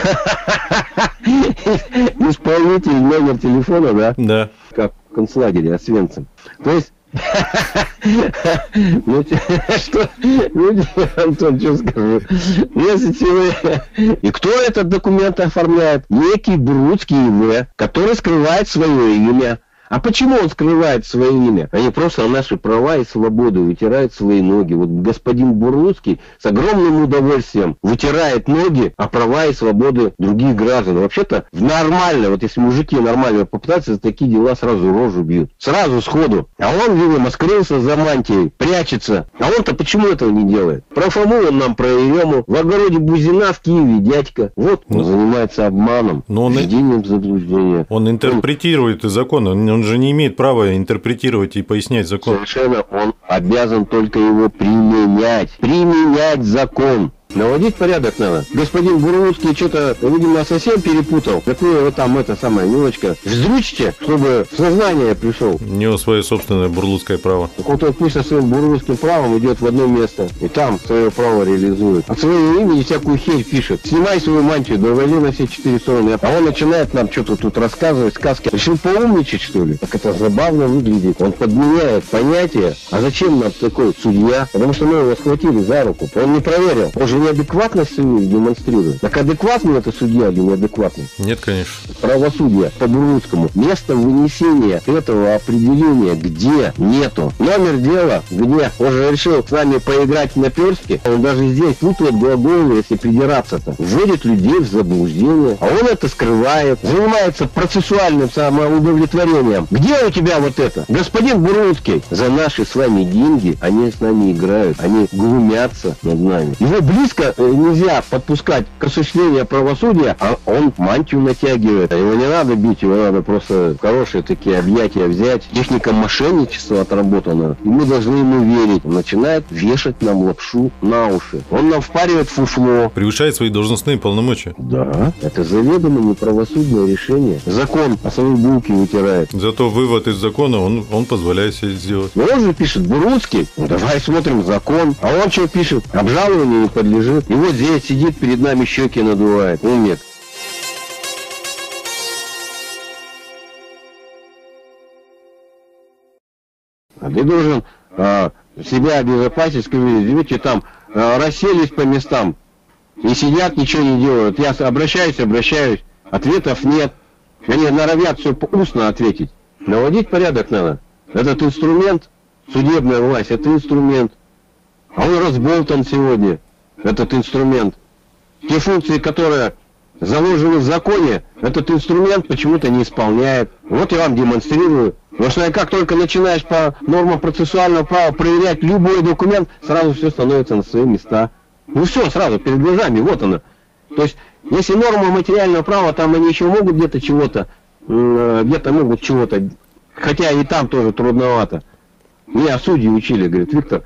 Исполнитель, номер телефона, да? Да. Как в концлагере Освенцим. То есть, ну, что, Антон, что скажу? Если вы... И кто этот документ оформляет? Некий Бурлуцкий ИВ, который скрывает свое имя. А почему он скрывает свое имя? Они просто на наши права и свободы вытирают свои ноги. Вот господин Бурлуцкий с огромным удовольствием вытирает ноги о права и свободы других граждан. Вообще-то нормально, вот если мужики нормально попытаются, за такие дела сразу рожу бьют. Сразу сходу. А он, видимо, скрылся за мантией, прячется. А он-то почему этого не делает? Про Фому он нам, про Ерему. В огороде Бузина, в Киеве дядька. Вот он занимается обманом, введением заблуждения. Он интерпретирует закон. Он же не имеет права интерпретировать и пояснять закон. Совершенно, он обязан только его применять. Применять закон. Наводить порядок надо. Господин Бурлуцкий что-то, видимо, совсем перепутал. Какое вот там эта самая мелочка. Вздрючьте, чтобы в сознание пришел. У него свое собственное бурлуцкое право. Так вот он пусть со своим бурлуцким правом идет в одно место. И там свое право реализует. От своего имени всякую херь пишет. Снимай свою мантию, доводи на все 4 стороны. А он начинает нам что-то тут рассказывать, сказки. Решил поумничать, что ли? Так это забавно выглядит. Он подменяет понятие. А зачем нам такой судья? Потому что мы его схватили за руку. Он не проверил. Он же неадекватность демонстрирует. Так адекватный это судья или неадекватный? Нет, конечно. Правосудие по Бурлуцкому. Место вынесения этого определения где нету. Номер дела где? Он же решил с нами поиграть в наперстки. Он даже здесь путает глаголы, если придираться-то. Вводит людей в заблуждение. А он это скрывает. Занимается процессуальным самоудовлетворением. Где у тебя вот это? Господин Бурлуцкий, за наши с вами деньги они с нами играют. Они глумятся над нами. Его близко нельзя подпускать к осуществлению правосудия, а он мантию натягивает. Его не надо бить, его надо просто хорошие такие объятия взять. Техника мошенничества отработана. И мы должны ему верить. Он начинает вешать нам лапшу на уши. Он нам впаривает фуфло. Превышает свои должностные полномочия. Да, это заведомо неправосудное решение. Закон о своей булке вытирает. Зато вывод из закона он позволяет себе сделать. Но он же пишет, Бурлуцкий, ну давай смотрим закон. А он что пишет? Обжалованию не подлежит. И вот здесь сидит перед нами, щеки надувает. Умник. А ты должен себя обезопасить, скажи, видите, там расселись по местам. Не сидят, ничего не делают. Я обращаюсь, ответов нет. Они норовят все устно ответить. Наводить порядок надо. Этот инструмент, судебная власть, это инструмент. А он разболтан сегодня. Этот инструмент. Те функции, которые заложены в законе, этот инструмент почему-то не исполняет. Вот я вам демонстрирую. Потому что как только начинаешь по нормам процессуального права проверять любой документ, сразу все становится на свои места. Ну все, сразу перед глазами, вот оно. То есть, если нормы материального права, там они еще могут где-то чего-то, где-то могут чего-то, хотя и там тоже трудновато. Меня судьи учили, говорит, Виктор,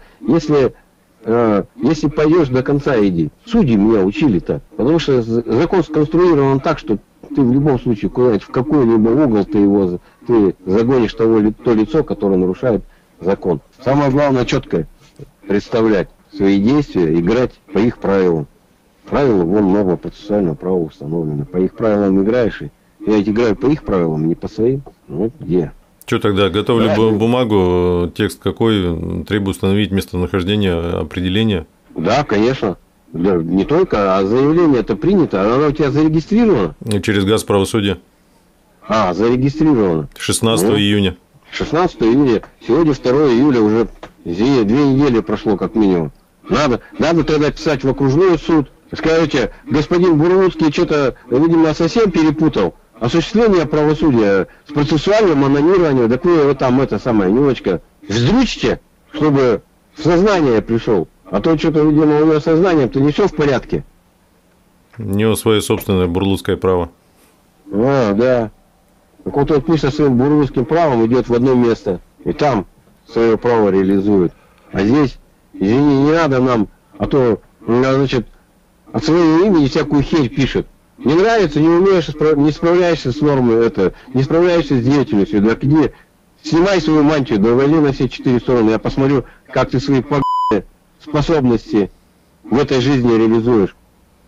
если пойдешь до конца, иди. Судьи меня учили так. Потому что закон сконструирован так, что ты в любом случае куда-нибудь в какой-либо угол ты загонишь то лицо, которое нарушает закон. Самое главное четко представлять свои действия, играть по их правилам. Правила, вон, норма процессуального права установлена. По их правилам играешь, и я ведь играю по их правилам, не по своим. Вот где. Что тогда? Готовлю бумагу, текст какой, требую установить местонахождение, определение? Да, конечно. Не только, а заявление это принято, оно у тебя зарегистрировано. Через Газправосудие. Зарегистрировано. 16 июня. 16 июня. Сегодня 2 июля, уже 2 недели прошло как минимум. Надо тогда писать в окружной суд. Скажите, господин Бурлуцкий что-то, видимо, совсем перепутал. Осуществление правосудия с процессуальным анонированием, такое вот там эта самая мелочка. Вздрючьте, чтобы в сознание пришел. А то что-то, видимо, у него сознанием-то не все в порядке. У него свое собственное бурлуцкое право. Да. Так вот он пусть со своим бурлуцким правом идет в одно место. И там свое право реализует. А здесь, извини, не надо нам, а то, значит, от своего имени всякую херь пишет. Не нравится, не умеешь, не справляешься с нормой, не справляешься с деятельностью, да где? Снимай свою мантию, доводи на все 4 стороны, я посмотрю, как ты свои способности в этой жизни реализуешь.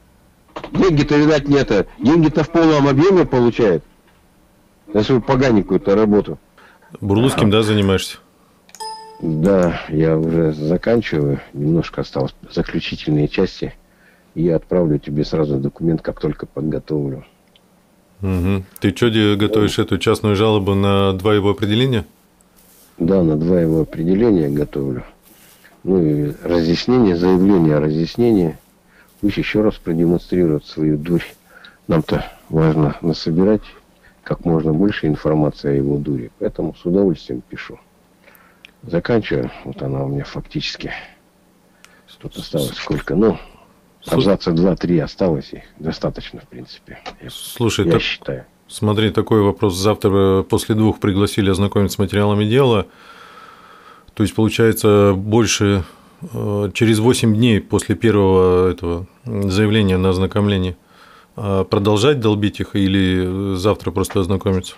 Деньги-то, видать, нет. Деньги-то в полном объеме получает. За свою поганенькую-то работу. Бурлуцким, да, занимаешься? Да, я уже заканчиваю. Немножко осталось заключительные части. И я отправлю тебе сразу документ, как только подготовлю. Угу. Ты что готовишь эту частную жалобу на 2 его определения? Да, на 2 его определения готовлю. Ну и разъяснение, заявление о разъяснении. Пусть еще раз продемонстрируют свою дурь. Нам-то важно насобирать как можно больше информации о его дуре. Поэтому с удовольствием пишу. Заканчиваю. Вот она у меня фактически. Тут осталось сколько? Ну, абзаца 2-3 осталось. И достаточно, в принципе. Слушай, я считаю. Смотри, такой вопрос. Завтра после 2 пригласили ознакомиться с материалами дела. То есть, получается, больше через 8 дней после первого этого заявления на ознакомление продолжать долбить их или завтра просто ознакомиться?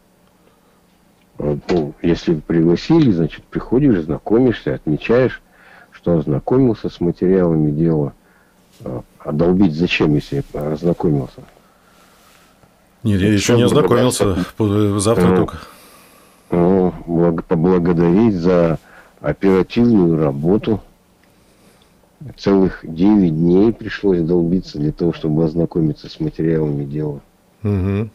Ну, если пригласили, значит, приходишь, знакомишься, отмечаешь, что ознакомился с материалами дела. А долбить зачем, если ознакомился? Нет, я еще не ознакомился. Завтра только. Ну, поблагодарить за оперативную работу. Целых 9 дней пришлось долбиться для того, чтобы ознакомиться с материалами дела. Угу.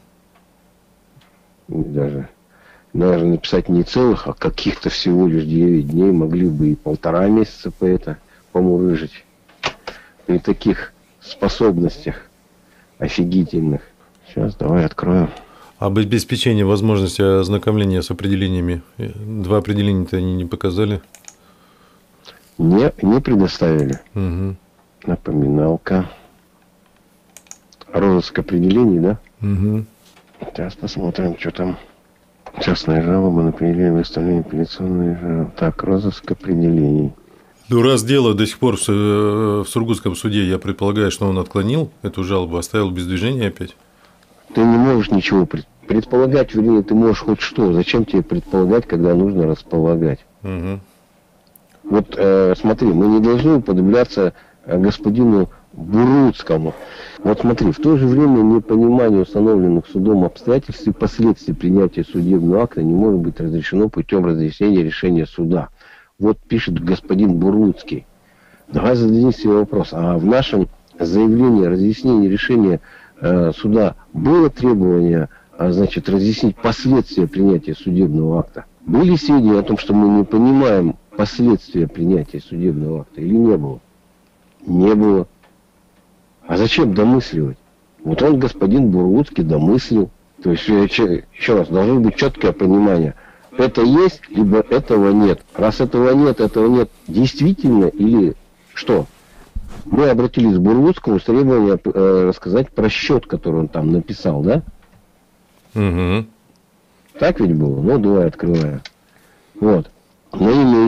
Даже написать не целых, а каких-то всего лишь 9 дней. Могли бы и 1,5 месяца помурыжить. При таких способностях офигительных. Сейчас, давай откроем. Об обеспечении возможности ознакомления с определениями. 2 определения-то они не показали. Не предоставили. Угу. Напоминалка. Розыск определений, да? Угу. Сейчас посмотрим, что там. Частная жалоба на определение выставления апелляционной жалобы. Так, розыск определений. Ну, раз дело до сих пор в Сургутском суде, я предполагаю, что он отклонил эту жалобу, оставил без движения опять. Ты не можешь ничего предполагать, вернее, ты можешь хоть что. Зачем тебе предполагать, когда нужно располагать? Угу. Вот смотри, мы не должны уподобляться господину Буруцкому. Вот смотри, в то же время непонимание установленных судом обстоятельств и последствий принятия судебного акта не может быть разрешено путем разъяснения решения суда. Вот пишет господин Буруцкий. Давай зададим себе вопрос. А в нашем заявлении о разъяснении решения суда было требование, значит, разъяснить последствия принятия судебного акта? Были сведения о том, что мы не понимаем последствия принятия судебного акта или не было? Не было. А зачем домысливать? Вот он, господин Буруцкий, домыслил. То есть, еще раз, должно быть четкое понимание. Это есть, либо этого нет. Раз этого нет, действительно или что? Мы обратились к Буруцкому с требованием рассказать про счет, который он там написал, да? Угу. Так ведь было? Ну, давай открываем. Вот. На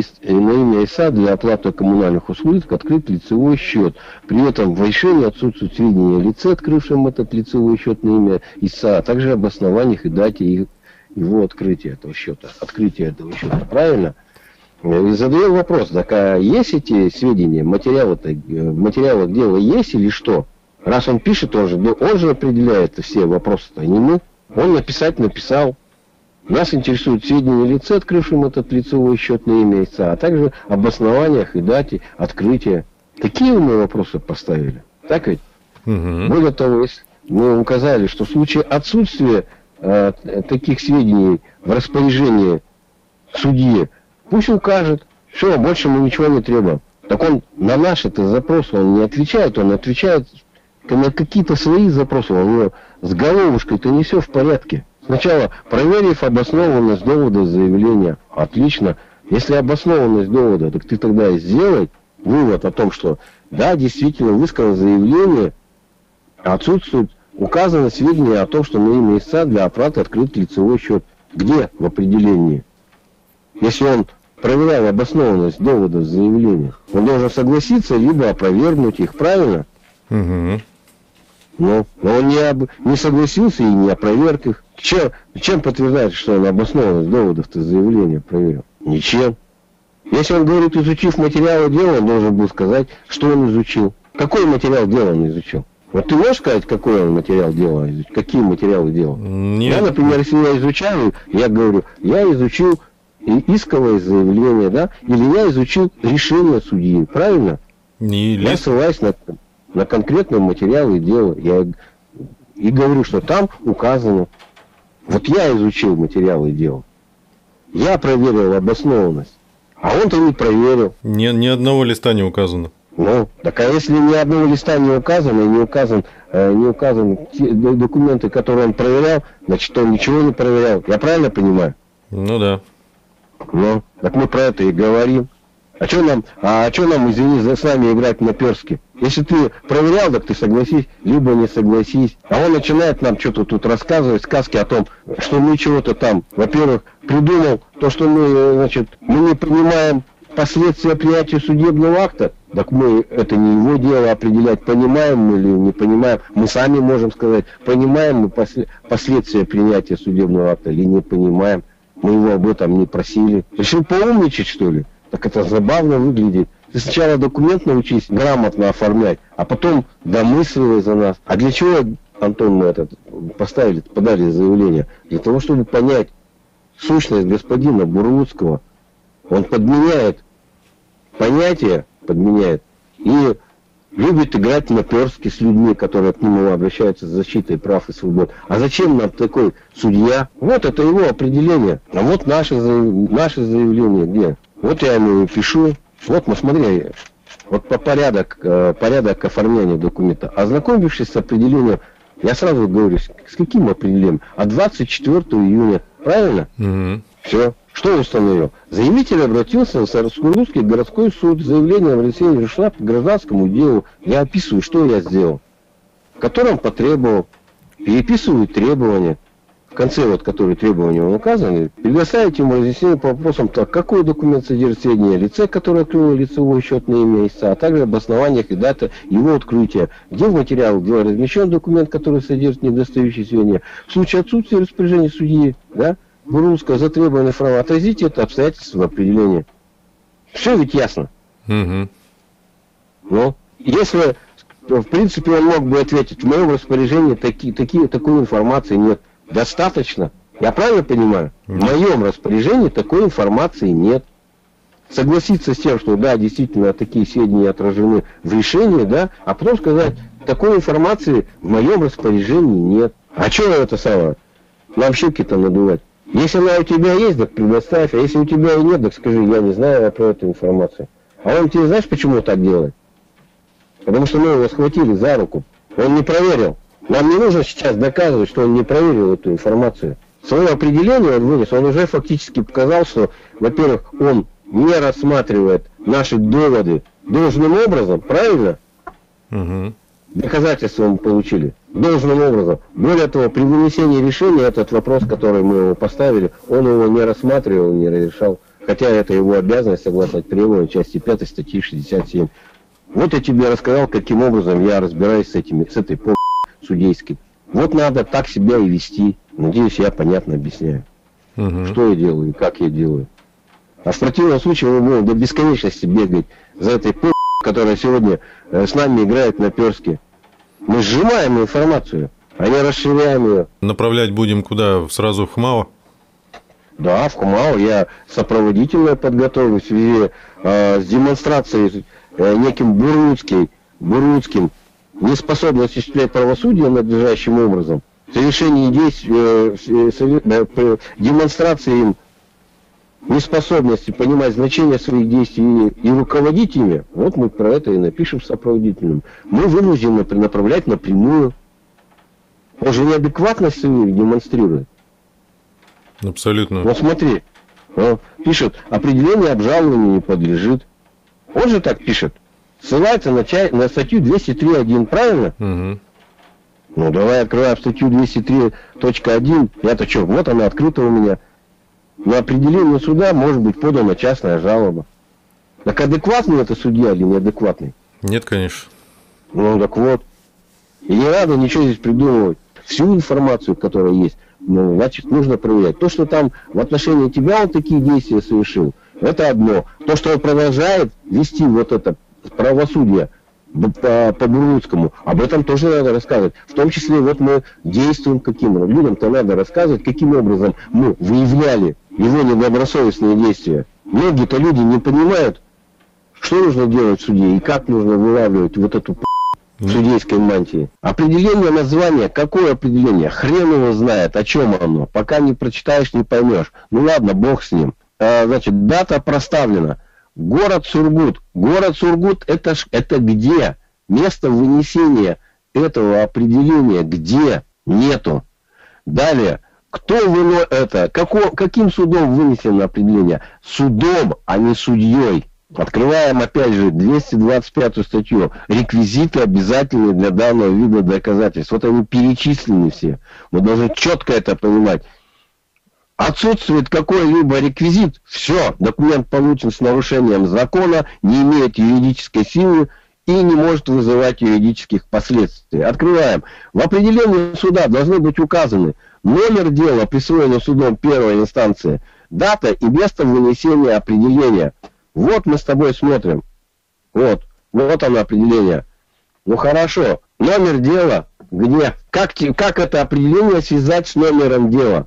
имя ИСА для оплаты коммунальных услуг открыт лицевой счет. При этом в решении отсутствуют сведения о лице, открывшем этот лицевой счет на имя ИСА, а также об основаниях и дате его открытия этого счета. Правильно? И задаем вопрос, так а есть эти сведения, материалы дела есть или что? Раз он пишет, он же определяет все вопросы-то, не мы. Он написал. Нас интересуют сведения о лице, открывшем этот лицевой счет на имя ИСА, а также об основаниях и дате открытия. Такие мы вопросы поставили. Так ведь? Угу. Более того, мы указали, что в случае отсутствия таких сведений в распоряжении судьи, пусть укажет. Все, больше мы ничего не требуем. Так он на наши запросы он не отвечает, он отвечает на какие-то свои запросы. У него с головушкой-то не все в порядке. Сначала проверив обоснованность довода заявления. Отлично. Если обоснованность довода, так ты тогда и сделай вывод о том, что да, действительно высказано заявление, отсутствует указано сведения о том, что на имя ИСА для оплаты открыт лицевой счет. Где в определении? Если он проверял обоснованность довода заявления, он должен согласиться, либо опровергнуть их, правильно? Угу. Но он не согласился и не опроверг их. Чем подтверждает, что он обоснованность доводов-то заявления проверил? Ничем. Если он говорит, изучив материалы дела, он должен был сказать, что он изучил. Какой материал дела он изучил? Вот ты можешь сказать, какой он материал делал, какие материалы делал? Нет. Я, например, если я изучаю, я говорю, я изучил исковое заявление, да, или я изучил решение судьи, правильно? Я ссылаюсь на конкретные материалы дела. Я и говорю, что там указано. Вот я изучил материалы дела. Я проверил обоснованность. А он-то не проверил. Ни одного листа не указано. Ну, так а если ни одного листа не указано, и не указаны те документы, которые он проверял, значит, он ничего не проверял. Я правильно понимаю? Ну да. Ну, так мы про это и говорим. А что нам, извини, с нами играть наперстки? Если ты проверял, так ты согласись, либо не согласись. А он начинает нам что-то тут рассказывать, сказки о том, что мы чего-то там, во-первых, придумал то, что мы, значит, мы не понимаем последствия принятия судебного акта. Так это не его дело определять, понимаем мы или не понимаем. Мы сами можем сказать, понимаем мы последствия принятия судебного акта или не понимаем. Мы его об этом не просили. Решил поумничать, что ли? Так это забавно выглядит. Ты сначала документ научись грамотно оформлять, а потом домысливай за нас. А для чего, Антон, мы подали заявление? Для того, чтобы понять сущность господина Бурлуцкого. Он подменяет понятия, и любит играть наперстки с людьми, которые к нему обращаются с защитой прав и свобод. А зачем нам такой судья? Вот это его определение. А вот наше заявление где? Вот я ему пишу. Вот, смотри, вот по порядок оформления документа. Ознакомившись с определением, я сразу говорю, с каким определением? От 24 июня. Правильно? Угу. Все. Что установил? Заявитель обратился в Саратовский городской суд с заявлением о внесении решения по гражданскому делу. Я описываю, что я сделал. В котором потребовал. Переписываю требования. В конце, которые требования указаны, предоставить ему разъяснение по вопросам, так, какой документ содержит сведения о лице, которое открыло лицевой счет на имя истца, а также об основаниях и дате его открытия, где в материалах дела размещен документ, который содержит недостающие сведения. В случае отсутствия распоряжения судьи, да, Бурлуцкого за требованные права, отразите это обстоятельство в определении. Все ведь ясно. Угу. Ну, если, в принципе, он мог бы ответить, в моем распоряжении такой информации нет. Достаточно. Я правильно понимаю? В моем распоряжении такой информации нет. Согласиться с тем, что да, действительно, такие сведения отражены в решении, да, а потом сказать, такой информации в моем распоряжении нет. А что это самое? Нам щеки-то надувать. Если она у тебя есть, так предоставь, а если у тебя и нет, так скажи, я не знаю про эту информацию. А он тебе знаешь, почему так делает? Потому что мы его схватили за руку. Он не проверил. Нам не нужно сейчас доказывать, что он не проверил эту информацию. Свое определение он вынес, он уже фактически показал, что, во-первых, он не рассматривает наши доводы должным образом, правильно? Угу. Доказательства мы получили должным образом. Более того, при вынесении решения этот вопрос, который мы ему поставили, он его не рассматривал, не разрешал. Хотя это его обязанность, согласно требованию части 5 статьи 67. Вот я тебе рассказал, каким образом я разбираюсь с этой судейской. Вот надо так себя и вести. Надеюсь, я понятно объясняю. Угу. Что я делаю и как я делаю. А в противном случае мы будем до бесконечности бегать за этой которая сегодня с нами играет наперстки. Мы сжимаем информацию, а не расширяем ее. Направлять будем куда? Сразу в ХМАО? Да, в ХМАО. Я сопроводительное подготовлю в связи с демонстрацией неким Бурлуцким неспособность осуществлять правосудие надлежащим образом, совершение действий, демонстрации им неспособности понимать значение своих действий и руководить ими, вот мы про это и напишем в сопроводительном. Мы вынуждены направлять напрямую. Он же неадекватность свою демонстрирует. Абсолютно. Вот смотри, он пишет, определение обжалованию не подлежит. Он же так пишет. Ссылается на статью 203.1, правильно? Угу. Ну, давай открываем статью 203.1. Я-то что, вот она открыта у меня. На определение суда может быть подана частная жалоба. Так адекватный это судья или неадекватный? Нет, конечно. Ну, так вот. И не надо ничего здесь придумывать. Всю информацию, которая есть, ну, значит, нужно проверять. То, что там в отношении тебя он такие действия совершил, это одно. То, что он продолжает вести вот это правосудие по-бурлуцкому. Об этом тоже надо рассказывать. В том числе вот мы действуем каким образом. Людям-то надо рассказывать, каким образом мы выявляли его недобросовестные действия. Многие-то люди не понимают, что нужно делать в суде и как нужно вылавливать вот эту в судейской мантии. Определение названия, какое определение? Хрен его знает, о чем оно. Пока не прочитаешь, не поймешь. Ну ладно, бог с ним. Значит, дата проставлена. Город Сургут. Город Сургут это где? Место вынесения этого определения где? Нету. Далее. Кто это? Каким судом вынесено определение? Судом, а не судьей. Открываем опять же 225 статью. Реквизиты обязательны для данного вида доказательств. Вот они перечислены все. Мы должны четко это понимать. Отсутствует какой-либо реквизит, все, документ получен с нарушением закона, не имеет юридической силы и не может вызывать юридических последствий. Открываем. В определении суда должны быть указаны номер дела, присвоенного судом первой инстанции, дата и место вынесения определения. Вот мы с тобой смотрим. Вот оно определение. Ну хорошо. Номер дела где? Как это определение связать с номером дела?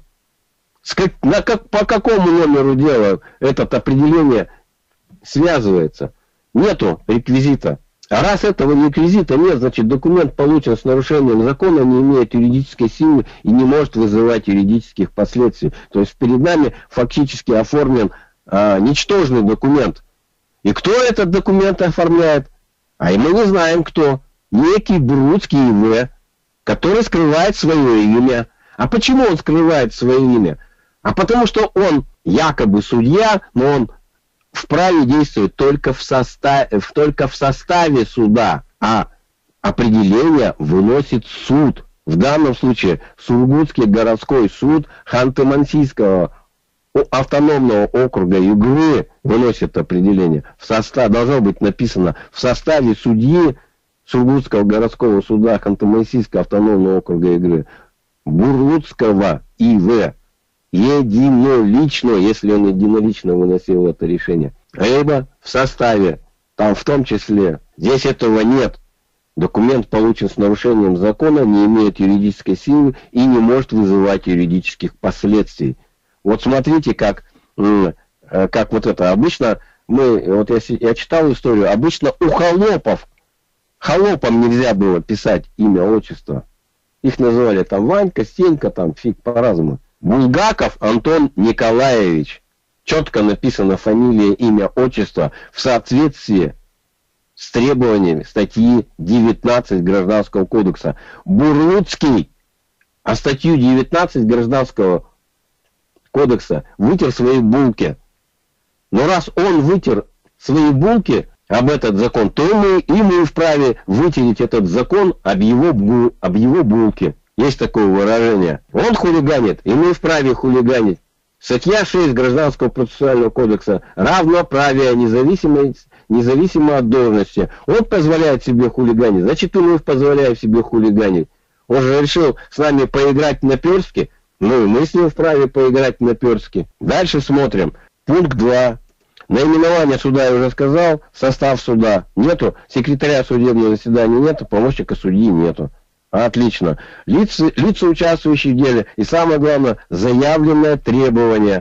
По какому номеру дела это определение связывается? Нету реквизита. А раз этого реквизита нет, значит документ получен с нарушением закона, не имеет юридической силы и не может вызывать юридических последствий. То есть перед нами фактически оформлен ничтожный документ. И кто этот документ оформляет? А мы не знаем кто. Некий Бурлуцкий И.В., который скрывает свое имя. А почему он скрывает свое имя? А потому что он якобы судья, но он вправе действовать только в составе суда, а определение выносит суд. В данном случае Сургутский городской суд Ханты-Мансийского автономного округа Югры выносит определение. Должно быть написано в составе судьи Сургутского городского суда Ханты-Мансийского автономного округа Югры Бурлуцкого И.В. единолично, если он единолично выносил это решение. Либо в составе, там в том числе, здесь этого нет. Документ получен с нарушением закона, не имеет юридической силы и не может вызывать юридических последствий. Вот смотрите, как вот это. Обычно я читал историю, обычно у холопам нельзя было писать имя, отчество. Их называли там Ванька, Стенька, там фиг по-разному. Булгаков Антон Николаевич. Четко написано фамилия, имя, отчество в соответствии с требованиями статьи 19 Гражданского кодекса. Бурлуцкий, а статью 19 Гражданского кодекса вытер свои булки. Но раз он вытер свои булки об этот закон, то и мы вправе вытереть этот закон об его булки. Есть такое выражение. Он хулиганит, и мы вправе хулиганить. Статья 6 Гражданского процессуального кодекса равноправие, независимо от должности. Он позволяет себе хулиганить, значит и мы позволяем себе хулиганить. Он же решил с нами поиграть наперстки, ну и мы с ним вправе поиграть наперстки. Дальше смотрим. Пункт 2. Наименование суда я уже сказал, состав суда нету, секретаря судебного заседания нету, помощника судьи нету. Отлично. Лица, участвующие в деле. И самое главное, заявленное требование.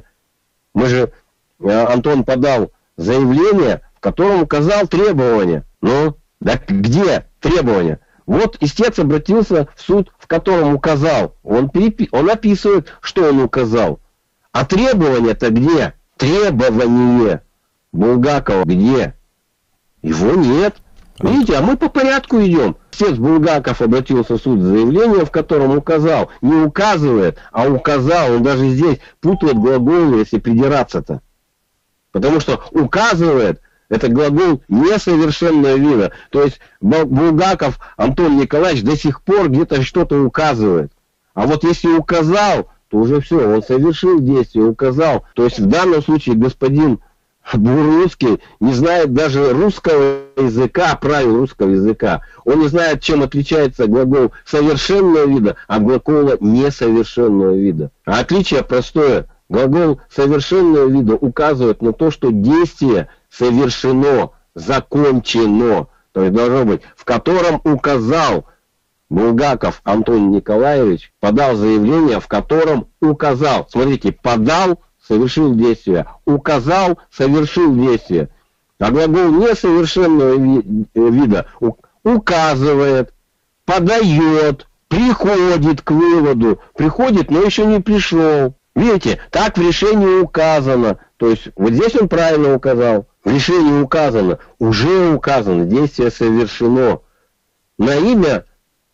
Антон подал заявление, в котором указал требование. Ну, да где требование? Вот истец обратился в суд, в котором указал. Он описывает, что он указал. А требование-то где? Требование Булгакова где? Его нет. Видите, а мы по порядку идем. Истец Булгаков обратился в суд с заявлением, в котором указал. Не указывает, а указал. Он даже здесь путает глаголы, если придираться-то. Потому что указывает, это глагол несовершенного вида. То есть Булгаков Антон Николаевич до сих пор где-то что-то указывает. А вот если указал, то уже все, он совершил действие, указал. То есть в данном случае господин Бурлуцкий не знает даже русского языка, правил русского языка. Он не знает, чем отличается глагол совершенного вида от глагола несовершенного вида. А отличие простое. Глагол совершенного вида указывает на то, что действие совершено, закончено. то есть должно быть, в котором указал Булгаков Антон Николаевич, подал заявление, в котором указал, смотрите, подал, совершил действие, указал, совершил действие. А глагол несовершенного вида указывает, подает, приходит к выводу, приходит, но еще не пришел. Видите, так в решении указано. То есть вот здесь он правильно указал. В решении указано, уже указано, действие совершено. На имя,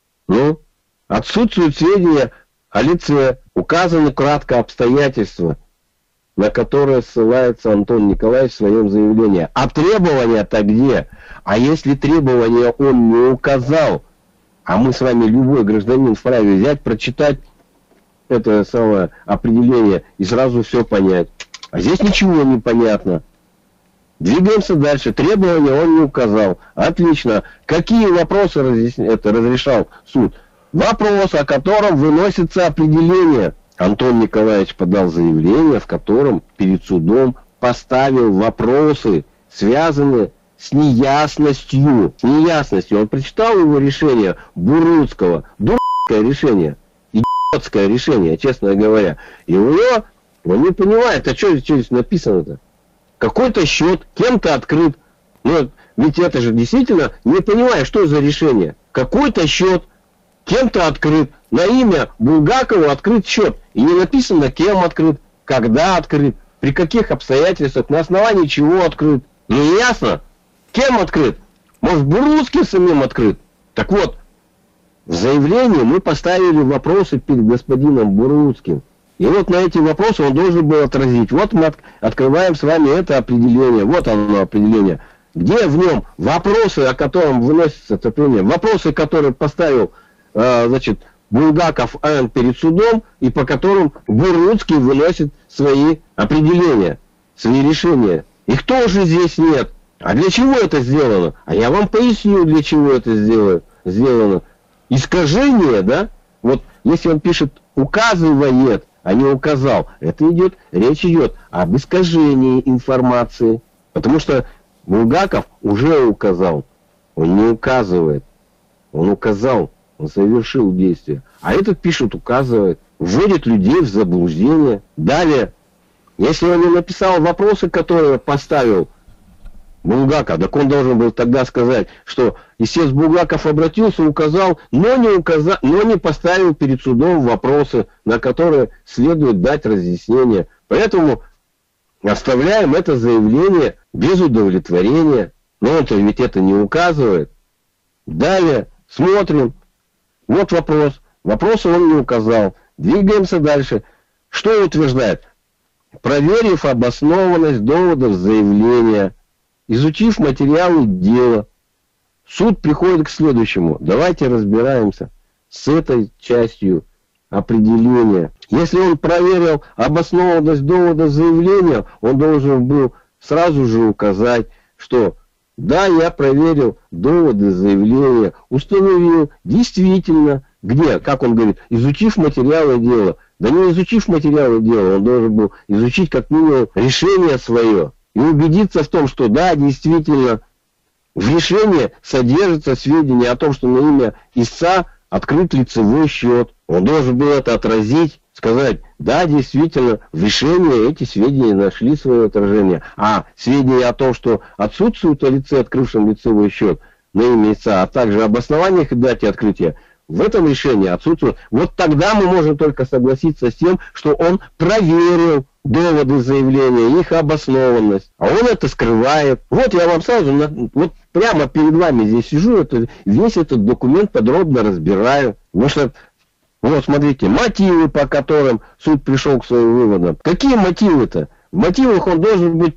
отсутствуют сведения о лице, указаны кратко обстоятельства, на которые ссылается Антон Николаевич в своем заявлении. А требования-то где? А если требования он не указал, а мы с вами, любой гражданин вправе взять, прочитать это самое определение и сразу все понять. А здесь ничего не понятно. Двигаемся дальше. Требования он не указал. Отлично. Какие вопросы разрешал суд? Вопрос, о котором выносится определение. Антон Николаевич подал заявление, в котором перед судом поставил вопросы, связанные с неясностью. С неясностью. Он прочитал его решение Бурутского. Дурацкое решение. Идиотское решение, честно говоря. И он не понимает, а что здесь написано-то? Какой-то счет, кем-то открыт. Ведь это же действительно, не понимаю, что за решение. Какой-то счет, кем-то открыт. На имя Булгакова открыт счет. И не написано, кем открыт, когда открыт, при каких обстоятельствах, на основании чего открыт. Не ясно, кем открыт. Может, Бурутским самим открыт. Так вот, в заявлении мы поставили вопросы перед господином Бурутским. И вот на эти вопросы он должен был отразить. Вот мы открываем с вами это определение. Вот оно определение. Где в нем вопросы, о котором выносится определение, вопросы, которые поставил, Булгаков Н. перед судом, и по которым Бурутский выносит свои определения, свои решения. Их тоже здесь нет. А для чего это сделано? А я вам поясню, для чего это сделано. Искажение, да? Вот если он пишет «указывает», а не указал, речь идет об искажении информации. Потому что Булгаков уже указал. Он не указывает. Он указал. Он совершил действие. А этот пишет, указывает. Вводит людей в заблуждение. Далее, если он не написал вопросы, которые поставил Булгаков, так он должен был тогда сказать, что истец Булгаков обратился, указал, но не поставил перед судом вопросы, на которые следует дать разъяснение. Поэтому оставляем это заявление без удовлетворения. Но он-то ведь это не указывает. Далее смотрим. Вот вопрос. Вопросы он не указал. Двигаемся дальше. Что утверждает? Проверив обоснованность доводов заявления, изучив материалы дела, суд приходит к следующему. Давайте разбираемся с этой частью определения. Если он проверил обоснованность довода заявления, он должен был сразу же указать, что да, я проверил доводы заявления, установил действительно, где, как он говорит, изучив материалы дела. Да не изучив материалы дела, он должен был изучить как минимум решение свое. И убедиться в том, что да, действительно, в решении содержится сведения о том, что на имя истца открыт лицевой счет. Он должен был это отразить, сказать, да, действительно, в решении эти сведения нашли свое отражение. А сведения о том, что отсутствует о лице, открывшем лицевой счет на имя истца, а также об основаниях и дате открытия, в этом решении отсутствует. Вот тогда мы можем только согласиться с тем, что он проверил доводы заявления, их обоснованность. А он это скрывает. Вот я вам сразу, вот прямо перед вами здесь сижу, весь этот документ подробно разбираю. Потому что, вот смотрите, мотивы, по которым суд пришел к своим выводам. Какие мотивы-то? В мотивах он должен быть,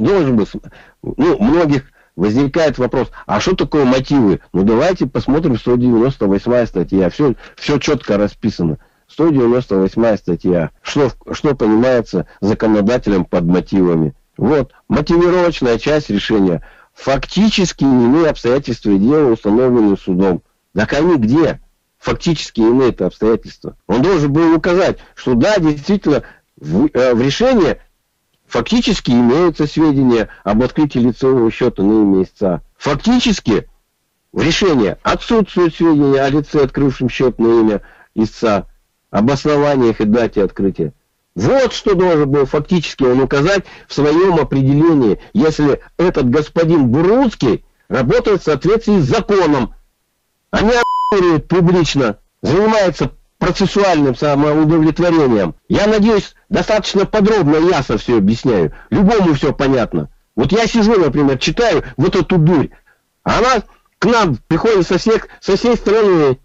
многих возникает вопрос, а что такое мотивы? Давайте посмотрим 198 статья, все четко расписано. 198 статья. Что понимается законодателем под мотивами? Вот, мотивировочная часть решения. Фактически иные обстоятельства дела установлены судом. Так они где? Фактически иные это обстоятельства. Он должен был указать, что да, действительно, в решении фактически имеются сведения об открытии лицевого счета на имя истца. Фактически В решении отсутствуют сведения о лице, открывшем счет на имя истца, об основаниях и дате открытия. Вот что должен был фактически он указать в своем определении, если этот господин Буруцкий работает в соответствии с законом, а не охуевает публично, занимается процессуальным самоудовлетворением. Я надеюсь, достаточно подробно и ясно все объясняю. Любому все понятно. Вот я сижу, например, читаю вот эту дурь, а она к нам приходит со всей страны.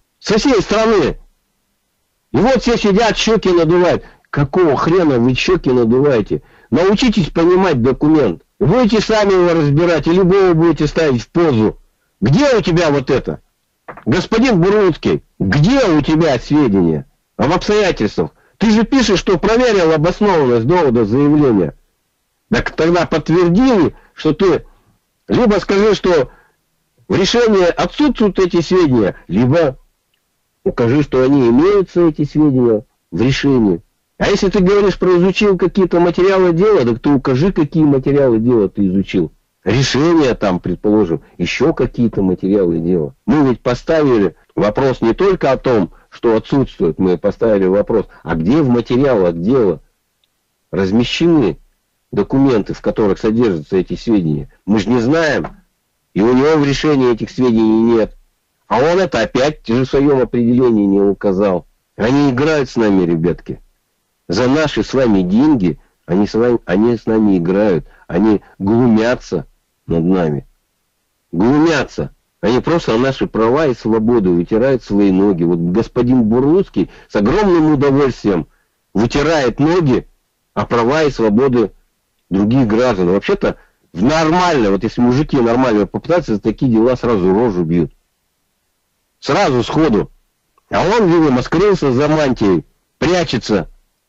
И вот все сидят, щеки надувают. Какого хрена вы щеки надуваете? Научитесь понимать документ. Будете сами его разбирать, или вы будете ставить в позу. Где у тебя вот это? Господин Буруцкий, где у тебя сведения об обстоятельствах? Ты же пишешь, что проверил обоснованность довода заявления. Так тогда подтверди, что ты либо скажи, что в решении отсутствуют эти сведения, либо укажи, что они имеются, эти сведения, в решении. А если ты говоришь про изучил какие-то материалы дела, так ты укажи, какие материалы дела ты изучил. Решение там, предположим, еще какие-то материалы дела. Мы ведь поставили вопрос не только о том, что отсутствует, мы поставили вопрос, а где в материалах дела размещены документы, в которых содержатся эти сведения. Мы же не знаем, и у него в решении этих сведений нет. А он это опять в своем определении не указал. Они играют с нами, ребятки. За наши с вами деньги они с нами играют. Они глумятся над нами. Глумятся. Они просто на наши права и свободы вытирают свои ноги. Вот господин Буруцкий с огромным удовольствием вытирает ноги о права и свободы других граждан. Вообще-то нормально, вот если мужики нормально попытаются, за такие дела сразу рожу бьют. Сразу сходу. А он, видимо, скрылся за мантией, прячется.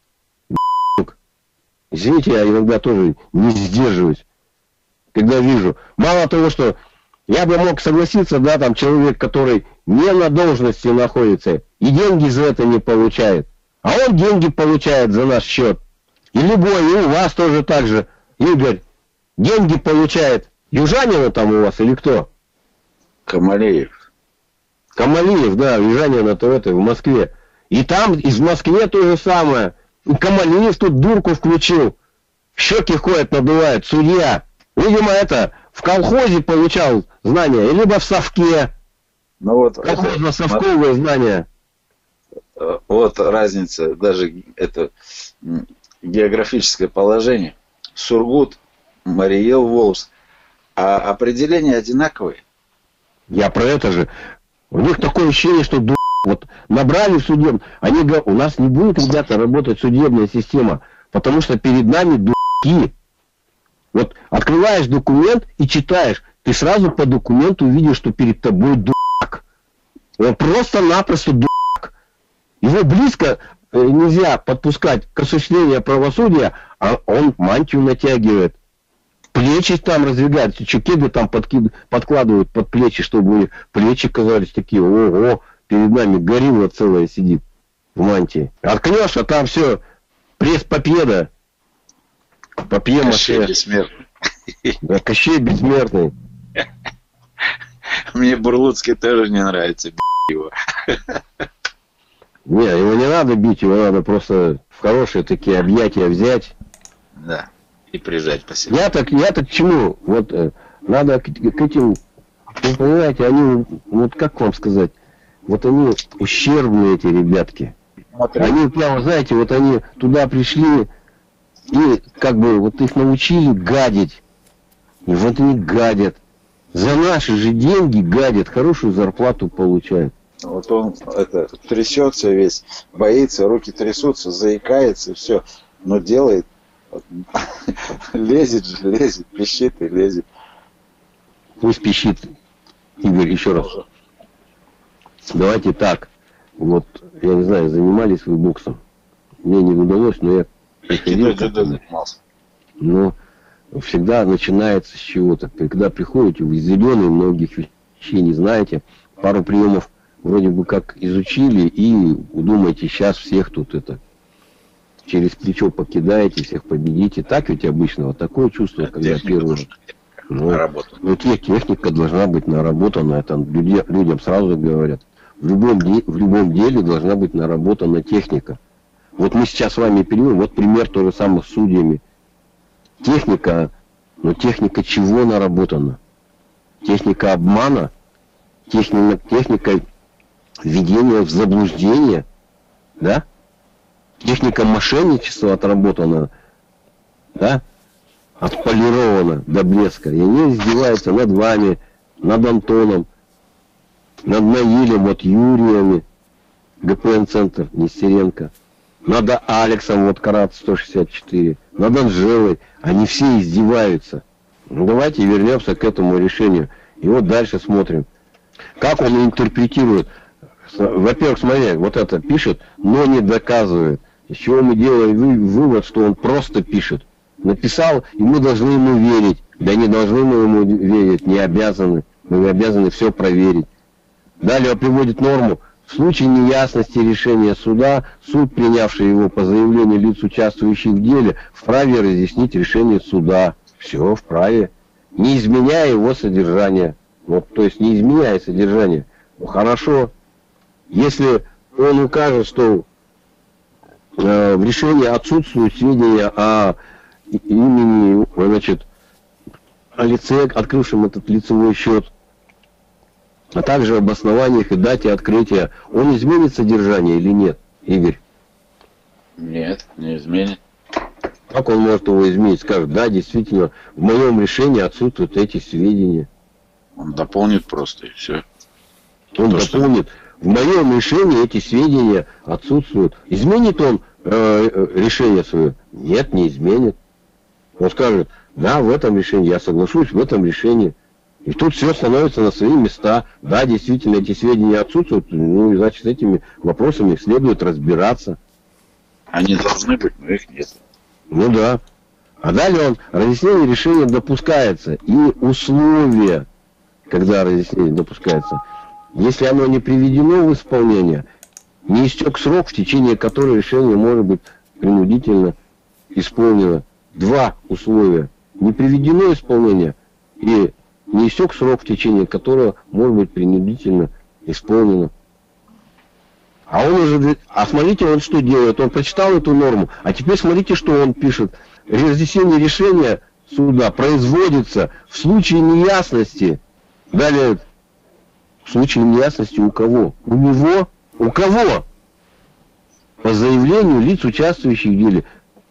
Извините, я иногда тоже не сдерживаюсь, когда вижу. Мало того, что я бы мог согласиться, да, там человек, который не на должности находится и деньги за это не получает. А он деньги получает за наш счет. И любой, и у вас тоже так же, Игорь, деньги получает. Южанина там у вас или кто? Камалеев. Камалиев, да, Южанина то это в Москве. И там, и в Москве то же самое. И Камалиев тут дурку включил. Щеки ходят, надувают. Судья. Видимо, это в колхозе получал знания, либо в совке. Ну вот колхозно-совковые знания. Вот разница, даже это географическое положение. Сургут, Мариэл, Волжск. А определения одинаковые. Я про это же. У них такое ощущение, что вот набрали в суде, они говорят, у нас не будет, ребята, работать судебная система, потому что перед нами дураки. Вот открываешь документ и читаешь, ты сразу по документу видишь, что перед тобой дурак. Он просто-напросто дурак. Его близко нельзя подпускать к осуществлению правосудия, а он мантию натягивает. Плечи там раздвигают, чекеды там подкладывают под плечи, чтобы плечи казались такие, ого, перед нами горилла целая сидит в мантии. Откнешь, а там все, пресс-победа. Кощей бессмертный. Да, Кощей бессмертный. Мне Бурлуцкий тоже не нравится, его. Не, его не надо бить, его надо просто в хорошие такие объятия взять. Да, и прижать по себе. Я так к чему? Вот надо к этим, вы понимаете, они, вот как вам сказать, вот они ущербные, эти ребятки. Они прямо, знаете, вот они туда пришли и как бы вот их научили гадить. И вот они гадят. За наши же деньги гадят, хорошую зарплату получают. Вот он это трясется весь, боится, руки трясутся, заикается, все, но делает. Лезет же, лезет, пищит и лезет. Пусть пищит. Игорь, еще раз. Давайте так. Вот, я не знаю, занимались вы боксом. Мне не удалось, но я приходил. Но всегда начинается с чего-то. Когда приходите, вы зеленые, многих вещей не знаете. Пару приемов вроде бы как изучили и думаете, сейчас всех тут это через плечо покидаете, всех победите. Так ведь обычно вот такое чувство, когда первый Ну, техника должна быть наработана, это людям сразу говорят. В любом деле должна быть наработана техника. Вот мы сейчас с вами перейдем, вот пример то же самое с судьями. Техника, но техника чего наработана? Техника обмана, техника введения в заблуждение, да? Техника мошенничества отработана, да? Отполирована до блеска. И они издеваются над вами, над Антоном, над Наилем, вот Юриями, ГПН-центр, Нестеренко, над Алексом, вот Карат 164, над Анжелой. Они все издеваются. Ну, давайте вернемся к этому решению. И вот дальше смотрим. Как он интерпретирует. Во-первых, смотри, вот это пишет, но не доказывает. Из чего мы делаем вывод, что он просто пишет. Написал, и мы должны ему верить. Да не должны мы ему верить, не обязаны. Мы обязаны все проверить. Далее приводит норму. В случае неясности решения суда, суд, принявший его по заявлению лиц, участвующих в деле, вправе разъяснить решение суда. Все, вправе. Не изменяя его содержание. Вот, то есть не изменяя содержание. Ну, хорошо. Если он укажет, что в решении отсутствуют сведения о имени, значит, о лице, открывшем этот лицевой счет, а также об основаниях и дате открытия, он изменит содержание или нет, Игорь? Нет, не изменит. Как он может его изменить? Скажет, да, действительно, в моем решении отсутствуют эти сведения. Он дополнит просто, и все. Он дополнит. В моем решении эти сведения отсутствуют. Изменит он решение свое? Нет, не изменит. Он скажет, да, в этом решении я соглашусь, в этом решении. И тут все становится на свои места. Да, действительно, эти сведения отсутствуют. Ну, и значит, с этими вопросами следует разбираться. Они должны быть, но их нет. Ну да. А далее он, разъяснение решения допускается. И условия, когда разъяснение допускается. Если оно не приведено в исполнение, не истек срок, в течение которого решение может быть принудительно исполнено. Два условия. Не приведено исполнение и не истек срок, в течение которого может быть принудительно исполнено. А он уже... А смотрите, он что делает? Он прочитал эту норму, а теперь смотрите, что он пишет. Разъяснение решения суда производится в случае неясности. Далее, в случае неясности у кого? У него? У кого? По заявлению лиц, участвующих в деле.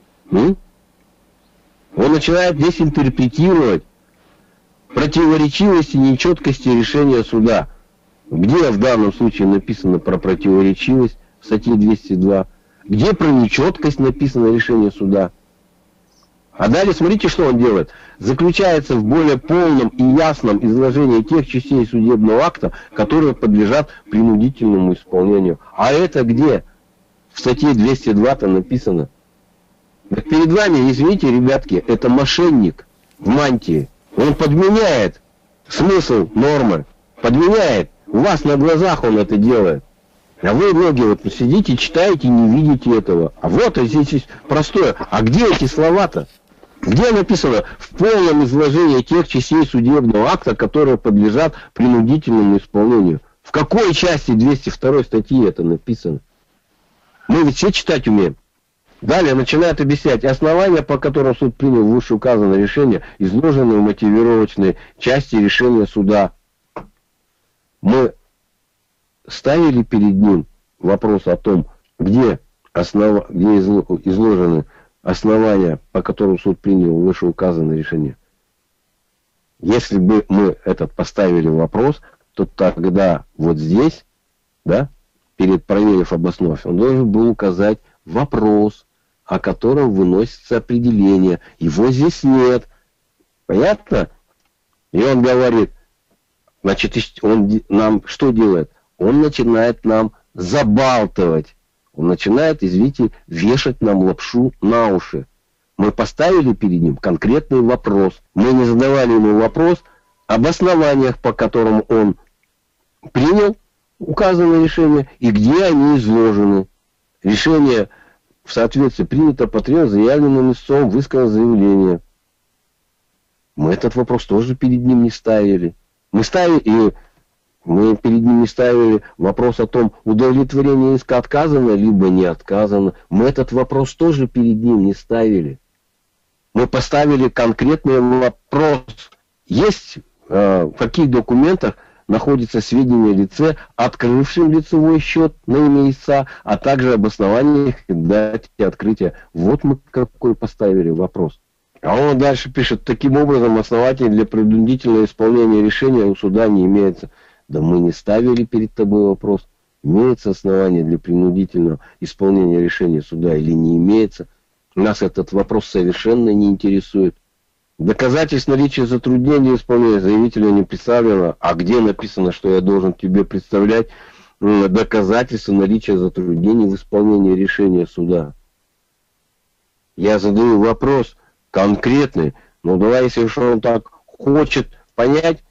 Он начинает здесь интерпретировать противоречивости и нечеткости решения суда. Где в данном случае написано про противоречивость в статье 202? Где про нечеткость написано решение суда? А далее смотрите, что он делает. Заключается в более полном и ясном изложении тех частей судебного акта, которые подлежат принудительному исполнению. А это где? В статье 202-то написано. Так перед вами, извините, ребятки, это мошенник в мантии. Он подменяет смысл нормы. Подменяет. У вас на глазах он это делает. А вы, многие, вот сидите, читаете, не видите этого. А вот здесь простое. А где эти слова-то? Где написано в полном изложении тех частей судебного акта, которые подлежат принудительному исполнению? В какой части 202 статьи это написано? Мы ведь все читать умеем. Далее начинает объяснять основания, по которым суд принял вышеуказанное решение, изложенные в мотивировочной части решения суда. Мы ставили перед ним вопрос о том, где изложены основания, по которым суд принял вышеуказанное решение. Если бы мы этот поставили вопрос, то тогда вот здесь, да, перед проверив обосновку, он должен был указать вопрос, о котором выносится определение. Его здесь нет. Понятно? И он говорит, значит, он нам что делает? Он начинает нам забалтывать. Он начинает, извините, вешать нам лапшу на уши. Мы поставили перед ним конкретный вопрос. Мы не задавали ему вопрос об основаниях, по которым он принял указанное решение и где они изложены. Решение в соответствии принято по трем заявленным истцом, высказано заявление. Мы этот вопрос тоже перед ним не ставили. Мы перед ним не ставили вопрос о том, удовлетворение иска отказано, либо не отказано. Мы этот вопрос тоже перед ним не ставили. Мы поставили конкретный вопрос. Есть в каких документах находится сведения о лице, открывшем лицевой счет на имя истца, а также об основаниях и дате открытия. Вот мы какой поставили вопрос. А он дальше пишет: таким образом, оснований для принудительного исполнения решения у суда не имеется. Да мы не ставили перед тобой вопрос, имеется основание для принудительного исполнения решения суда или не имеется. Нас этот вопрос совершенно не интересует. Доказательств наличия затруднений исполнения заявителя не представлено. А где написано, что я должен тебе представлять доказательства наличия затруднений в исполнении решения суда? Я задаю вопрос конкретный. Ну, давай, если уж он так хочет понять,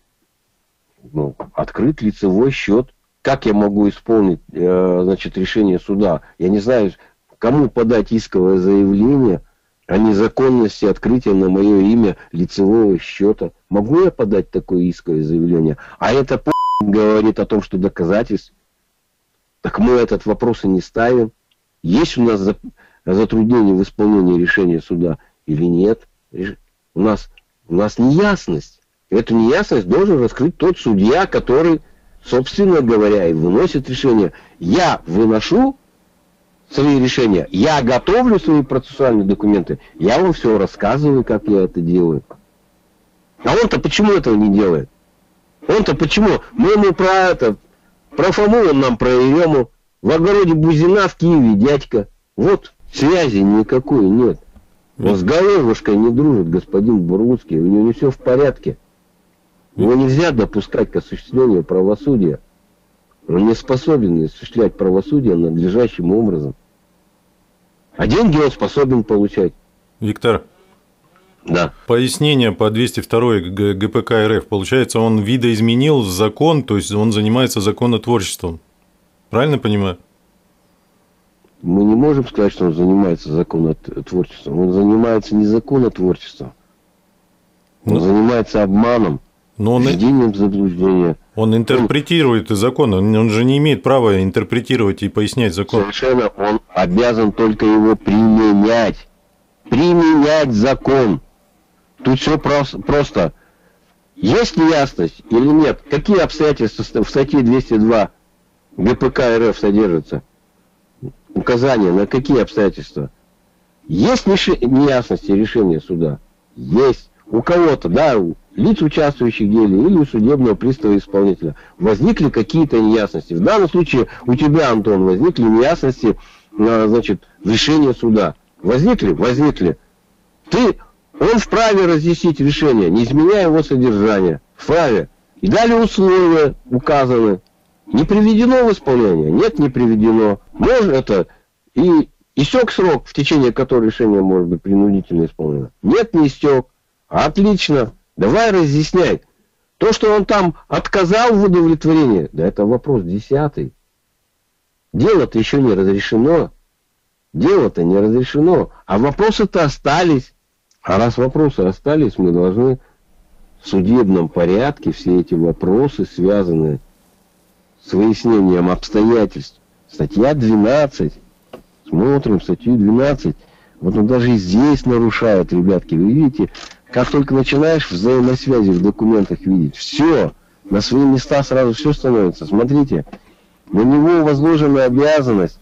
открыть лицевой счет. Как я могу исполнить, решение суда? Я не знаю, кому подать исковое заявление о незаконности открытия на мое имя лицевого счета. Могу я подать такое исковое заявление? А это говорит о том, что доказательств. Так мы этот вопрос и не ставим. Есть у нас затруднение в исполнении решения суда или нет? У нас неясность. Эту неясность должен раскрыть тот судья, который, собственно говоря, и выносит решение. Я выношу свои решения, я готовлю свои процессуальные документы, я вам все рассказываю, как я это делаю. А он-то почему этого не делает? Он-то почему? Мы ему про Фому он нам про Ерему, в огороде Бузина в Киеве дядька. Вот связи никакой нет. Он с головушкой не дружит, господин Бурлуцкий, у него не все в порядке. Его нельзя допускать к осуществлению правосудия. Он не способен осуществлять правосудие надлежащим образом. А деньги он способен получать. Виктор, да. Пояснение по 202 ГПК РФ. Получается, он видоизменил закон, то есть он занимается законотворчеством. Правильно понимаю? Мы не можем сказать, что он занимается законотворчеством. Он занимается не законотворчеством. Он занимается обманом. Но введением заблуждения. Он интерпретирует закон, он же не имеет права интерпретировать и пояснять закон. Совершенно, он обязан только его применять. Применять закон. Тут все просто. Есть неясность или нет? Какие обстоятельства в статье 202 ГПК РФ содержатся? Указания на какие обстоятельства? Есть неясности решения суда? Есть. У кого-то, да, у лиц, участвующих в деле, или у судебного пристава исполнителя, возникли какие-то неясности. В данном случае у тебя, Антон, возникли неясности, в решении суда. Возникли? Возникли. Он вправе разъяснить решение, не изменяя его содержание. Вправе. И далее условия указаны. Не приведено в исполнение? Нет, не приведено. Может это и истек срок, в течение которого решение может быть принудительно исполнено. Нет, не истек. Отлично. Давай разъясняй. То, что он там отказал в удовлетворении, да это вопрос 10. Дело-то еще не разрешено. Дело-то не разрешено. А вопросы-то остались. А раз вопросы остались, мы должны в судебном порядке все эти вопросы, связанные с выяснением обстоятельств. Статья 12. Смотрим статью 12. Вот он даже и здесь нарушает, ребятки. Вы видите, как только начинаешь взаимосвязи в документах видеть, все, на свои места сразу все становится. Смотрите, на него возложена обязанность,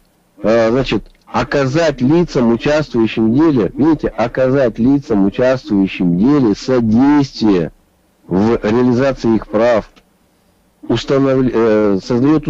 оказать лицам, участвующим в деле, видите, оказать лицам, участвующим в деле, содействие в реализации их прав, создать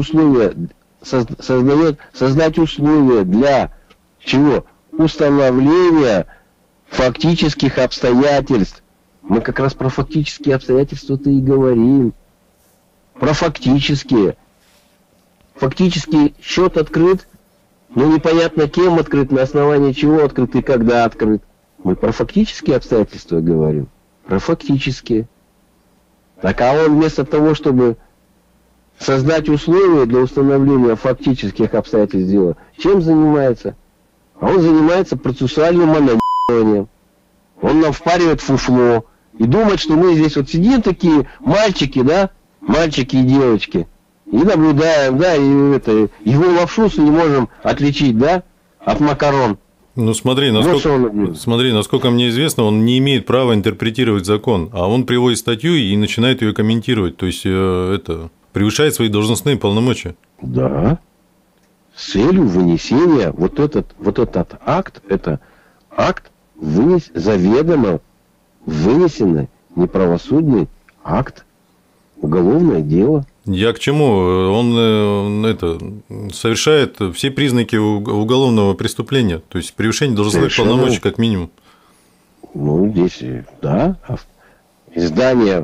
условия для чего? Установления фактических обстоятельств. Мы как раз про фактические обстоятельства-то и говорим. Про фактические. Фактически счет открыт, но непонятно кем открыт, на основании чего открыт и когда открыт. Мы про фактические обстоятельства говорим. Про фактические. Так а он вместо того, чтобы создать условия для установления фактических обстоятельств дела, чем занимается? А он занимается процессуальным анонимированием. Он нам впаривает фуфло. и думать, что мы здесь вот сидим такие мальчики, да, мальчики и девочки, и наблюдаем, да, и его лапшу не можем отличить, да, от макарон. Ну смотри, насколько мне известно, он не имеет права интерпретировать закон, а он приводит статью и начинает ее комментировать, то есть это превышает свои должностные полномочия. Да. С целью вынесения вот этот акт, это акт заведомо вынесенный неправосудный акт, уголовное дело. Я к чему? Он совершает все признаки уголовного преступления, то есть превышение должностных полномочий как минимум. Ну, здесь, да. Издание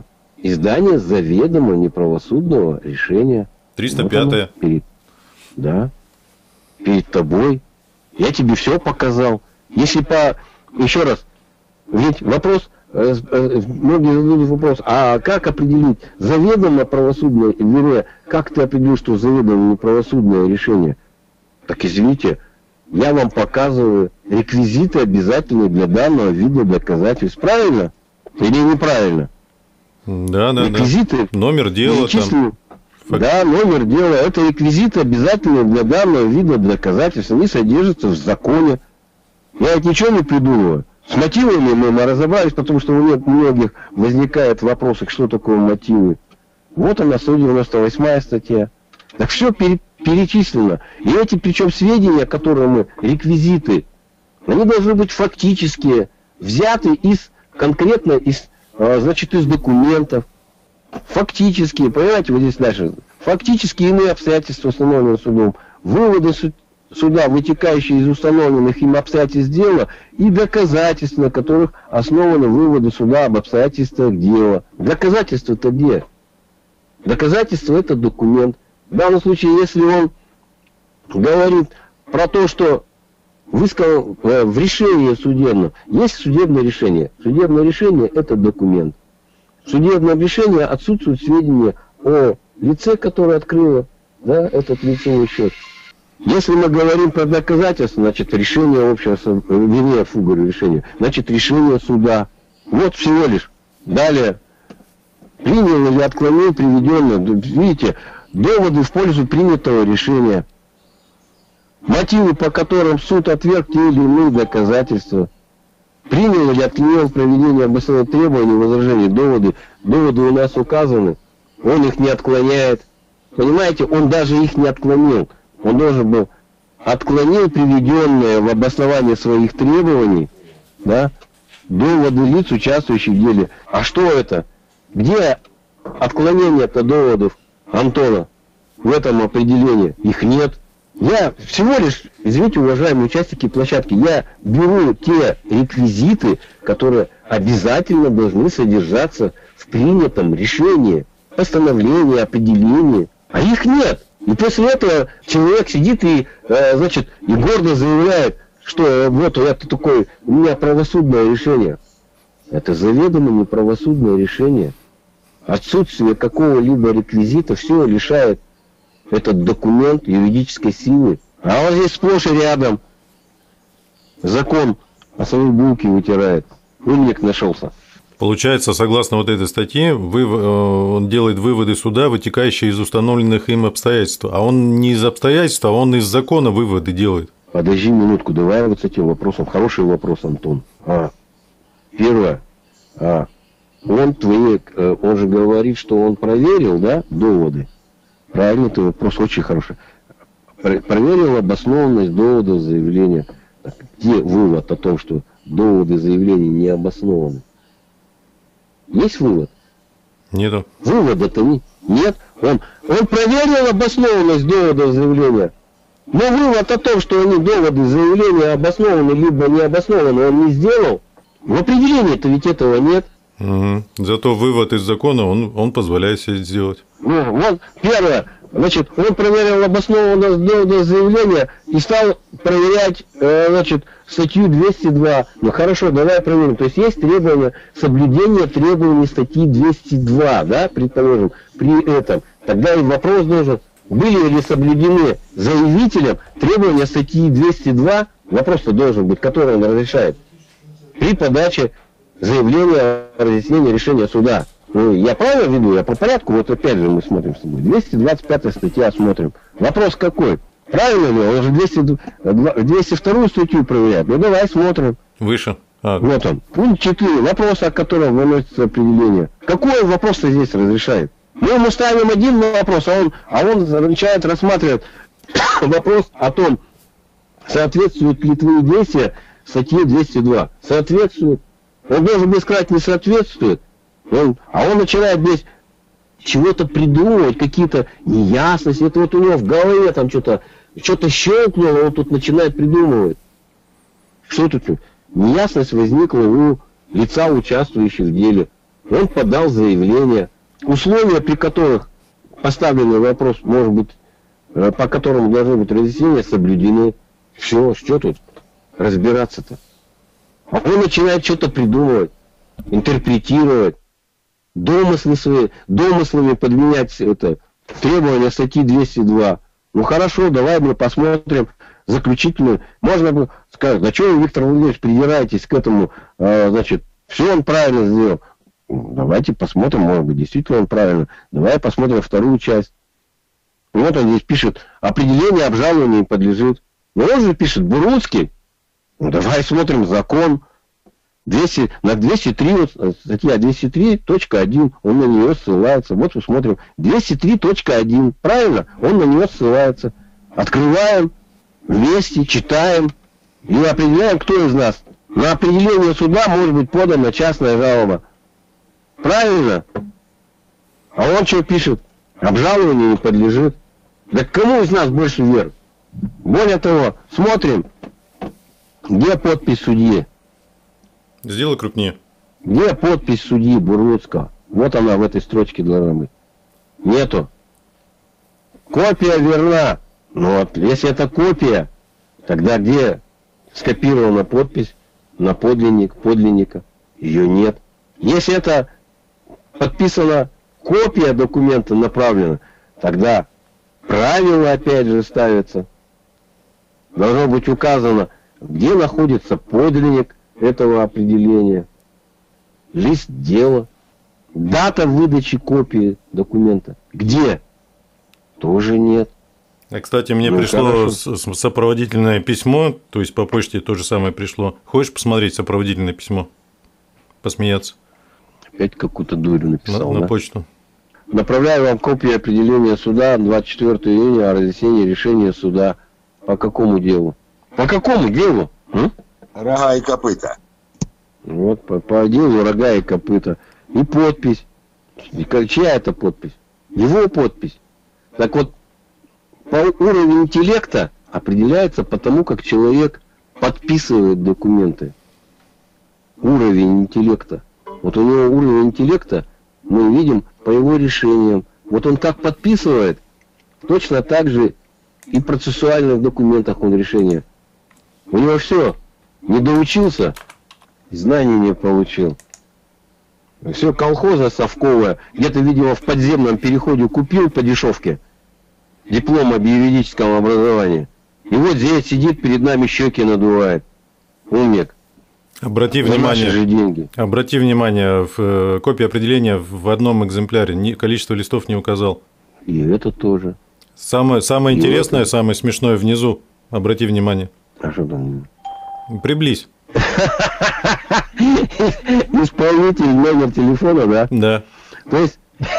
заведомо неправосудного решения. 305-е. Вот да. Перед тобой. Я тебе все показал. Если еще раз, ведь вопрос, многие задают вопрос, а как определить заведомо правосудное, вернее, как ты определишь, что заведомо неправосудное решение? Так извините, я вам показываю реквизиты обязательные для данного вида доказательств. Правильно или неправильно? Да. Реквизиты. Номер дела там. Да, номер дела. Это реквизиты обязательные для данного вида доказательств. Они содержатся в законе. Я ничего не придумываю. С мотивами мы разобрались, потому что у многих возникают вопросы, что такое мотивы. Вот она, 198 статья. Так все перечислено. И эти, причем, сведения, которые мы, реквизиты, они должны быть фактические, взяты конкретно из документов. Фактические, понимаете, вот здесь дальше. Фактически иные обстоятельства, установленные судом. Выводы суда, вытекающие из установленных им обстоятельств дела, и доказательства, на которых основаны выводы суда об обстоятельствах дела. Доказательства-то где? Доказательство – это документ. В данном случае, если он говорит про то, что высказал в решении судебном, есть судебное решение. Судебное решение – это документ. В судебном решении отсутствуют сведения о лице, которое открыло, да, этот лицевой счет. Если мы говорим про доказательства, значит, решение общего, решение, значит, решение суда. Вот всего лишь. Далее. Принял или отклонил приведенное, видите, доводы в пользу принятого решения. Мотивы, по которым суд отверг те или иные доказательства. Принял или отклонил проведение обоснованных требований, возражений, доводы у нас указаны, он их не отклоняет. Понимаете, он даже их не отклонил. Он должен был отклонил приведенные в обосновании своих требований, да, доводы лиц, участвующих в деле. А что это? Где отклонение-то доводов Антона в этом определении? Их нет. Я всего лишь, извините, уважаемые участники площадки, я беру те реквизиты, которые обязательно должны содержаться в принятом решении, постановлении, определении, а их нет. И после этого человек сидит и, и гордо заявляет, что вот это такое, у меня правосудное решение. Это заведомо неправосудное решение. Отсутствие какого-либо реквизита все лишает этот документ юридической силы. А вот здесь сплошь и рядом закон о своей булке вытирает. Умник нашелся. Получается, согласно вот этой статье, он делает выводы суда, вытекающие из установленных им обстоятельств. А он не из обстоятельств, а он из закона выводы делает. Подожди минутку, давай вот с этим вопросом. Хороший вопрос, Антон. Первое. Он же говорит, что он проверил, да, доводы. Правильно, это вопрос очень хороший. Проверил обоснованность доводов заявления. Где вывод о том, что доводы заявления не обоснованы? Есть вывод? Нету. Вывода-то нет. Он проверил обоснованность доводов заявления. Но вывод о том, что они доводы заявления обоснованы либо не обоснованы, он не сделал. В определении-то ведь этого нет. Угу. Зато вывод из закона он позволяет себе сделать. Вот первое. Значит, он проверил обоснованность довода заявления и стал проверять, статью 202. Ну хорошо, давай проверим. То есть есть требования соблюдения требований статьи 202, да, предположим, при этом. Тогда и вопрос должен, были ли соблюдены заявителем требования статьи 202, вопрос-то должен быть, который он разрешает, при подаче заявление о разъяснении решения суда. Ну, я правильно веду? Я по порядку, вот опять же мы смотрим с тобой. 225 статья смотрим. Вопрос какой? Правильно ли? Он же 202 статью проверяет. Ну, давай смотрим. Выше. Вот он. Пункт 4. Вопрос, о котором выносится определение. Какой вопрос-то здесь разрешает? Мы ставим один вопрос, а он начинает рассматривать вопрос о том, соответствуют ли твои действия статье 202. Соответствует. Он должен бы сказать, не соответствует. Он начинает здесь чего-то придумывать, какие-то неясности. Это вот у него в голове там что-то щелкнуло, он тут начинает придумывать. Что тут? Неясность возникла у лица, участвующих в деле. Он подал заявление. Условия, при которых поставленный вопрос может быть, по которому должны быть разъяснения, соблюдены. Все, что тут разбираться-то? А он начинает что-то придумывать, интерпретировать, домыслами подменять это требования статьи 202. Ну хорошо, давай мы посмотрим заключительную. Можно бы сказать, да что вы, Виктор Владимирович, придираетесь к этому, значит, все он правильно сделал. Давайте посмотрим, может быть, действительно он правильно. Давай посмотрим вторую часть. Вот он здесь пишет, определение обжалованию не подлежит. Но он же пишет, Буруцкий. Ну, давай смотрим закон. На 203, вот, статья 203.1, он на нее ссылается. Вот мы смотрим. 203.1, правильно? Он на нее ссылается. Открываем, вместе читаем и определяем, кто из нас. На определение суда может быть подана частная жалоба. Правильно? А он что пишет? Обжалованию не подлежит. Да кому из нас больше веры? Более того, смотрим, где подпись судьи. Сделай крупнее. Где подпись судьи Буруцкого? Вот она в этой строчке должна быть. Нету. Копия верна. Ну вот, если это копия, тогда где скопирована подпись на подлинника? Ее нет. Если это подписана копия документа направлена, тогда правило опять же ставится. Должно быть указано, где находится подлинник этого определения, лист дела, дата выдачи копии документа. Где? Тоже нет. А, кстати, мне пришло сопроводительное письмо, то есть по почте то же самое пришло. Хочешь посмотреть сопроводительное письмо? Посмеяться? Опять какую-то дурь написал, на почту. Направляю вам копию определения суда 24 июня о разъяснении решения суда. По какому делу? По какому делу? Рога и копыта. Вот, по делу рога и копыта. И подпись. И чья это подпись? Его подпись. Так вот, по уровню интеллекта определяется по тому, как человек подписывает документы. Уровень интеллекта. Вот у него уровень интеллекта мы видим по его решениям. Вот он как подписывает, точно так же и процессуально в документах он решение. У него все. Не доучился, знаний не получил. Все колхоза совковое. Где-то, видимо, в подземном переходе купил по дешевке диплом об юридическом образовании. И вот здесь сидит перед нами, щеки надувает. Умник. Обрати внимание, в копии определения в одном экземпляре количество листов не указал. И это тоже. Самое интересное, самое смешное внизу. Обрати внимание. А что там? Приблизь. Исполнитель, номер телефона, да? Да. То есть,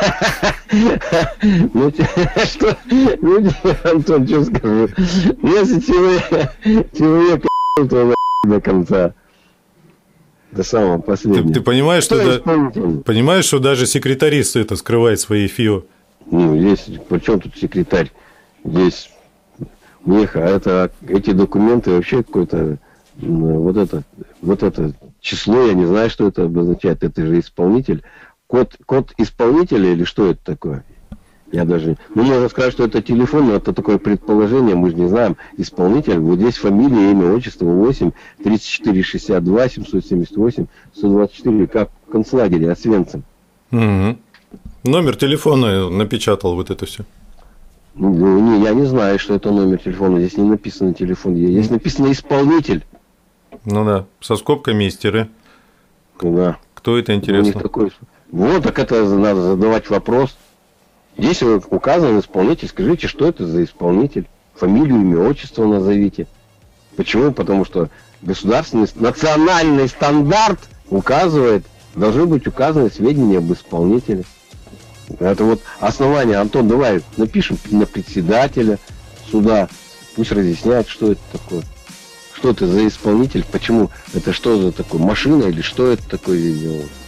ну, что, Антон, что скажу? Если человек то до конца. До самого последнего. Ты понимаешь, что даже секретарист это скрывает свои ФИО? Ну, здесь, при чем тут секретарь? Здесь у них, эти документы вообще какое-то, вот это число, я не знаю, что это обозначает, это же исполнитель. Код исполнителя или что это такое? Я даже... Ну, можно сказать, что это телефон, но это такое предположение, мы же не знаем. Исполнитель, вот здесь фамилия, имя, отчество, 8, 34, 62, 778, 124, как в концлагере, Освенцим. Угу. Номер телефона напечатал вот это все. Ну, я не знаю, что это номер телефона, здесь не написано телефон, здесь написано исполнитель. Ну да, со скобками из тире. Да. Кто это, У интересно? них такой... Вот, так это надо задавать вопрос. Здесь указан исполнитель. Скажите, что это за исполнитель? Фамилию, имя, отчество назовите. Почему? Потому что государственный, национальный стандарт указывает, должны быть указаны сведения об исполнителе. Это вот основание. Антон, давай напишем на председателя суда. Пусть разъясняет, что это такое. Что это за исполнитель, почему, это что за такое, машина или что это такое здесь делает.